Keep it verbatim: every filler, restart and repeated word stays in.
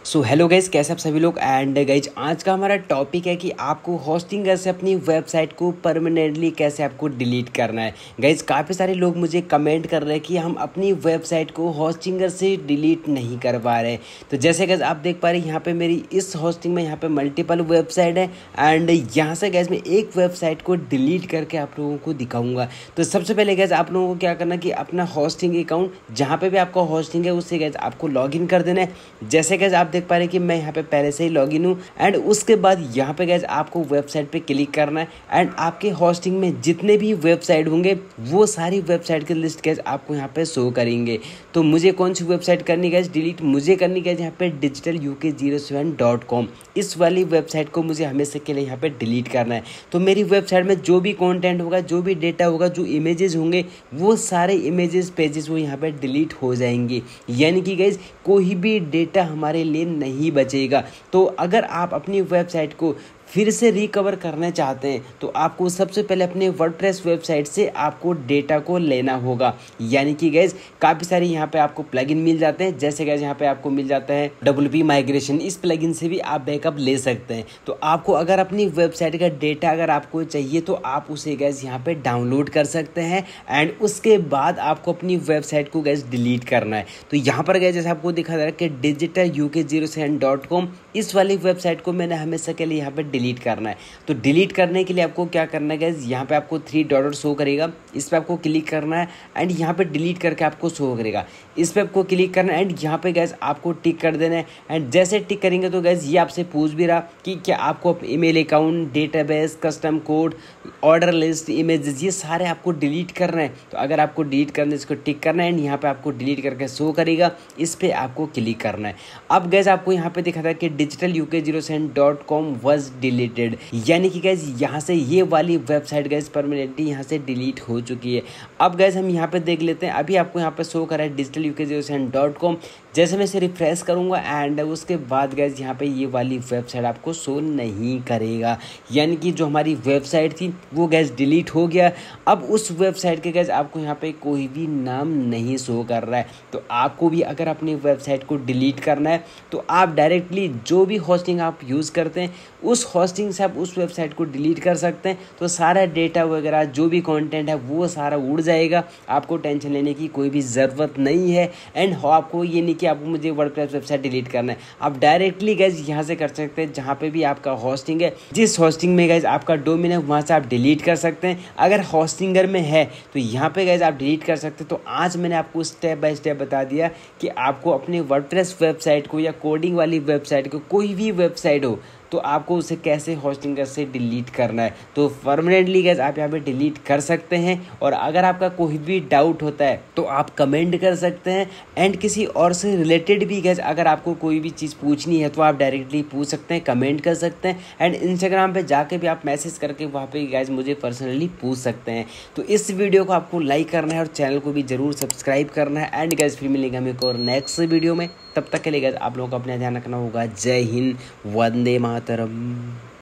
So hello guys, कैसे आप सभी लोग। एंड गाइज आज का हमारा टॉपिक है कि आपको होस्टिंगर से अपनी वेबसाइट को परमानेंटली कैसे आपको डिलीट करना है। गाइज काफ़ी सारे लोग मुझे कमेंट कर रहे हैं कि हम अपनी वेबसाइट को होस्टिंगर से डिलीट नहीं कर पा रहे। तो जैसे गाइज आप देख पा रहे हैं यहाँ पे मेरी इस होस्टिंग में यहाँ पे मल्टीपल वेबसाइट है एंड यहाँ से गाइज मैं एक वेबसाइट को डिलीट करके आप लोगों को दिखाऊंगा। तो सबसे पहले गाइज आप लोगों को क्या करना कि अपना होस्टिंग अकाउंट जहाँ पे भी आपका होस्टिंग है उससे गाइज आपको लॉगिन कर देना है। जैसे गाइज आप देख पा रहे हैं कि मैं यहाँ पे पहले से ही लॉगिन हूँ एंड उसके बाद यहाँ पे गाइज आपको वेबसाइट पे क्लिक करना है एंड आपके होस्टिंग में जितने भी वेबसाइट होंगे वो सारी वेबसाइट की लिस्ट गाइज आपको यहाँ पे शो करेंगे। तो मुझे कौन सी वेबसाइट करनी गाइज डिलीट, मुझे करनी गाइज यहाँ पे digital U K zero seven dot com, इस वाली वेबसाइट को मुझे हमेशा के लिए यहाँ पे डिलीट करना है। तो मेरी वेबसाइट में जो भी कंटेंट होगा, जो भी डेटा होगा, जो इमेजेस होंगे वो सारे इमेजेस पेजेस वो यहाँ पे डिलीट हो जाएंगे, यानी कि गाइज कोई भी डेटा हमारे लिए नहीं बचेगा। तो अगर आप अपनी वेबसाइट को फिर से रिकवर करना चाहते हैं तो आपको सबसे पहले अपने वर्डप्रेस वेबसाइट से आपको डेटा को लेना होगा, यानी कि गाइज काफ़ी सारे यहाँ पे आपको प्लगइन मिल जाते हैं। जैसे गाइज यहाँ पे आपको मिल जाता है डब्ल्यू पी माइग्रेशन, इस प्लगइन से भी आप बैकअप ले सकते हैं। तो आपको अगर अपनी वेबसाइट का डेटा अगर आपको चाहिए तो आप उसे गाइज यहाँ पे डाउनलोड कर सकते हैं एंड उसके बाद आपको अपनी वेबसाइट को गाइज डिलीट करना है। तो यहाँ पर गाइज जैसे आपको दिखा जा रहा है कि digital U K zero seven dot com, इस वाली वेबसाइट को मैंने हमेशा के लिए यहाँ पे डिलीट करना है। तो डिलीट करने के लिए आपको क्या करना है गाइस, यहाँ पे आपको थ्री डॉट डॉट शो करेगा, इस पे आपको क्लिक करना है एंड यहाँ पे डिलीट करके आपको शो करेगा, इस पे आपको क्लिक करना है एंड यहाँ पे गाइस आपको टिक कर देना है। एंड जैसे टिक करेंगे तो गाइस ये आपसे पूछ भी रहा कि क्या आपको email account, database, custom code, order list, images, ये सारे आपको डिलीट करना है। तो अगर आपको डिलीट करना है इसको टिक करना है एंड यहाँ पे आपको डिलीट करके शो करेगा, इस पे आपको क्लिक करना है। अब गाइस आपको यहाँ पे दिखा था कि digital U K zero seven dot com was deleted, यानी कि गाइस यहाँ से ये वाली वेबसाइट गाइस परमानेंटली यहाँ से डिलीट हो चुकी है। अब गाइस हम यहाँ पे देख लेते हैं, अभी आपको यहाँ पे शो करा है digital U K zero seven dot com. जैसे मैं इसे रिफ्रेश करूँगा एंड उसके बाद गाइस यहाँ पे ये वाली वेबसाइट आपको शो नहीं करेगा, यानी कि जो हमारी वेबसाइट थी वो गाइस डिलीट हो गया। अब उस वेबसाइट के गाइस आपको यहाँ पे कोई भी नाम नहीं शो कर रहा है। तो आपको भी अगर अपनी वेबसाइट को डिलीट करना है तो आप डायरेक्टली जो भी होस्टिंग आप यूज़ करते हैं उस होस्टिंग से आप उस वेबसाइट को डिलीट कर सकते हैं। तो सारा डेटा वगैरह जो भी कंटेंट है वो सारा उड़ जाएगा, आपको टेंशन लेने की कोई भी ज़रूरत नहीं है। एंड आपको ये नहीं कि आपको मुझे वर्डप्रेस वेबसाइट डिलीट करना है, आप डायरेक्टली गाइज यहाँ से कर सकते हैं जहाँ पे भी आपका होस्टिंग है, जिस होस्टिंग में गाइज आपका डोमेन है वहाँ से आप डिलीट कर सकते हैं। अगर होस्टिंगर में है तो यहाँ पे गाइज आप डिलीट कर सकते हैं। तो आज मैंने आपको स्टेप बाय स्टेप बता दिया कि आपको अपने वर्डप्रेस वेबसाइट को या कोडिंग वाली वेबसाइट को, कोई भी वेबसाइट हो, तो आपको उसे कैसे होस्टिंगर से डिलीट करना है। तो परमानेंटली गाइस आप यहाँ पे डिलीट कर सकते हैं। और अगर आपका कोई भी डाउट होता है तो आप कमेंट कर सकते हैं एंड किसी और से रिलेटेड भी गाइस अगर आपको कोई भी चीज़ पूछनी है तो आप डायरेक्टली पूछ सकते हैं, कमेंट कर सकते हैं एंड इंस्टाग्राम पे जाके भी आप मैसेज करके वहाँ पे गाइस मुझे पर्सनली पूछ सकते हैं। तो इस वीडियो को आपको लाइक करना है और चैनल को भी ज़रूर सब्सक्राइब करना है एंड गाइस फिर मिलेंगे हम एक और नेक्स्ट वीडियो में। तब तक के लिए गाइस आप लोगों को अपना ध्यान रखना होगा। जय हिंद, वंदे मातरम।